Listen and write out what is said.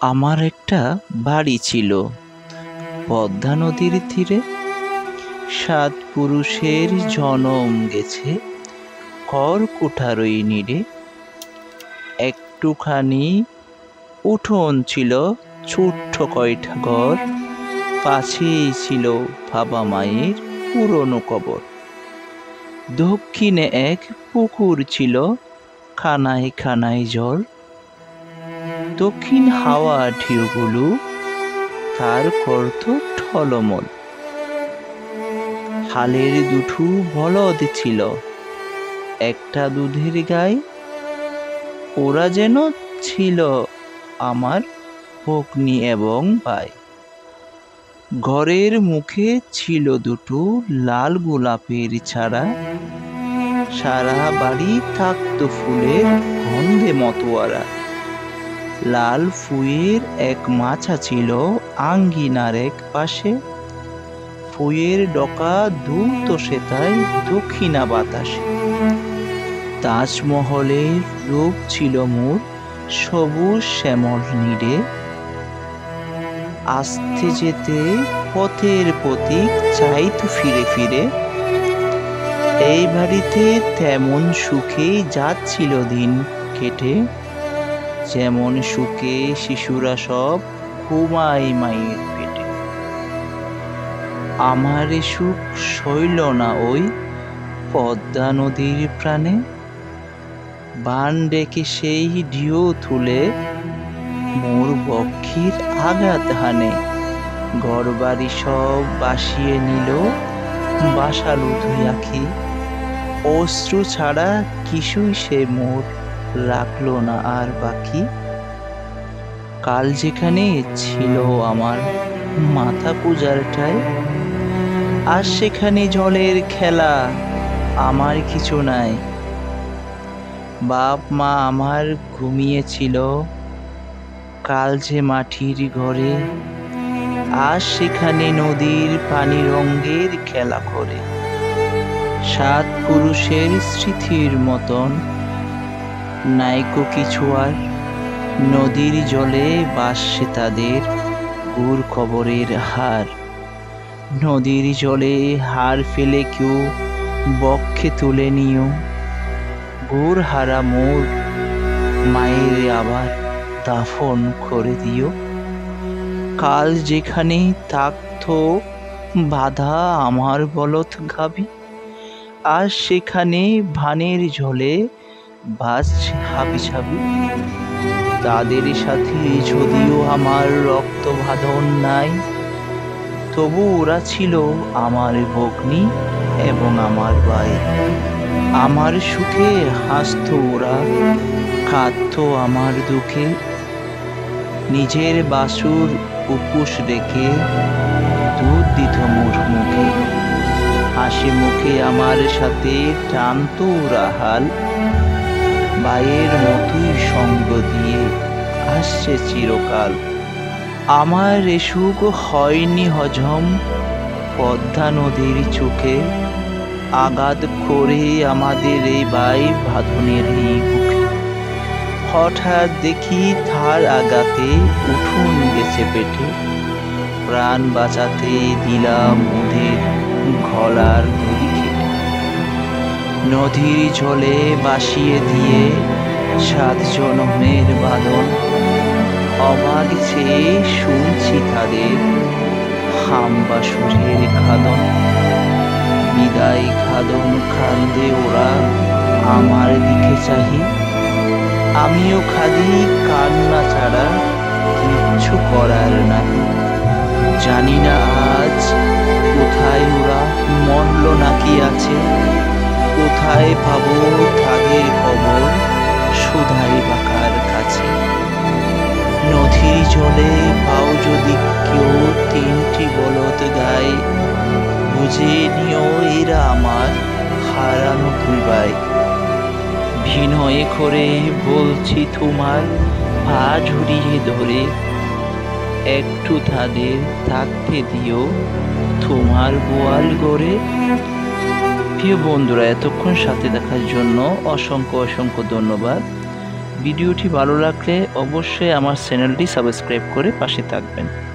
আমার একটা বাড়ি ছিল পদ্মা নদীর তীরে। ৭ পুরুষের জনম গেছে খড়কুটারই নিরে। একটুখানি উঠোন ছিল, ছোট্ট কয়টা ঘর, পাশেই ছিল বাবা মায়ের পুরনো কবর। দক্ষিণে এক পুকুর ছিল, খানায় খানায় জল। দক্ষিণ হাওয়া ঢেউগুলো তার করত ঠলমল। হালের দুটো বলদ ছিল, একটা দুধের গাই। ওরা যেন ছিল আমার ভগ্নী এবং ভাই। ঘরের মুখে ছিল দুটো লাল গোলাপের চারা। সারা বাড়ি থাকত ফুলের গন্ধে মতোয়ারা। লাল ফুয়ের এক মাছা ছিল আঙ্গিনার এক পাশে। ফুয়ের ডকা দুলত সেতায় দক্ষিণা বাতাসে। তাজমহলের রূপ ছিল মোর সবুজ শ্যামল নীড়ে। আসতে যেতে পথের পথিক চাইতো ফিরে ফিরে। এই বাড়িতে তেমন সুখেই যাচ্ছিল দিন কেটে, যেমন সুখে শিশুরা সব ঘুমায় মায়ের পেটে। আমার এ সুখ সইল না ওই পদ্মা নদীর প্রাণে। বান ডেকে সেই ঢেউ তুলে মোর বক্ষের আঘাত হানে। ঘরবাড়ি সব বাসিয়ে নিল বাসালু ধুই আঁখি। অশ্রু ছাড়া কিছুই সে মোর রাখলো না আর বাকি। কাল যেখানে ছিল আমার মাথা পূজার ঠাই, আর সেখানে জলের খেলা, আমার কিছু নাই। বাপ মা আমার ঘুমিয়েছিল কাল যে মাটির ঘরে, আর সেখানে নদীর পানি রঙের খেলা করে। ৭ পুরুষের স্মৃতির মতন নাইকো কিছু আর। নদীর জলে ভাসছে তাদের গুড় কবরের হার। নদীর জলে হার ফেলে কেউ বক্ষে তুলে নিও। গুড় হারা মোর মায়ের আবার দাফন করে দিও। কাল যেখানে থাকতো বাধা আমার বলদ গাভী, আর সেখানে ভানের জলে ভাসছে হাবিজাবি। তাদের সাথে যদিও আমার রক্ত বাঁধন নাই, তবু ওরা ছিল আমার ভগ্নী এবং আমার ভাই। আমার সুখে হাসতো ওরা, কাঁদতো আমার দুঃখে। নিজের বাসুর উপোস রেখে দুধ দিত মোর মুখে। হাসি মুখে আমার সাথে টানতো ওরা হাল। ভাইয়ের মতোই সঙ্গ দিয়ে আসছে চিরকাল। আমার এ সুখ হয়নি হজম পদ্মা নদীর চোখে। আঘাত করে আমাদের এই ভাই বাঁধনের এই বুকে। হঠাৎ দেখি তার আঘাতে উঠোন গেছে পেটে। প্রাণ বাঁচাতে দিলাম ওদের গলার দড়ি কেটে। নদীর জলে ভাসিয়ে দিয়ে ৭ জনমের বাঁধন। অবাক চেয়ে শুনছি তাদের হাম্বা সুরের খাদন। বিদায় খাদন কান্দে ওরা আমার দিকে চাহি। আমিও খাদি কান্না ছাড়া কিচ্ছু করার নাই। জানি না আজ কোথায় ওরা মরল নাকি আছে। কোথায় ভাবো তাদের কবর সুধাই বাঁকার কাছে। নদীর জলে পাও যদি কেউ ৩টি বলদ গায়, বুঝে নিও এরা আমার হারানো ২ ভাই। বিনয় করে বলছি তোমার পা জড়িয়ে ধরে, একটু তাদের থাকতে দিও তোমার গোয়াল গড়ে। প্রিয় বন্ধুরা, এতক্ষণ সাথে দেখার জন্য অসংখ্য অসংখ্য ধন্যবাদ। ভিডিওটি ভালো লাগলে অবশ্যই আমার চ্যানেলটি সাবস্ক্রাইব করে পাশে থাকবেন।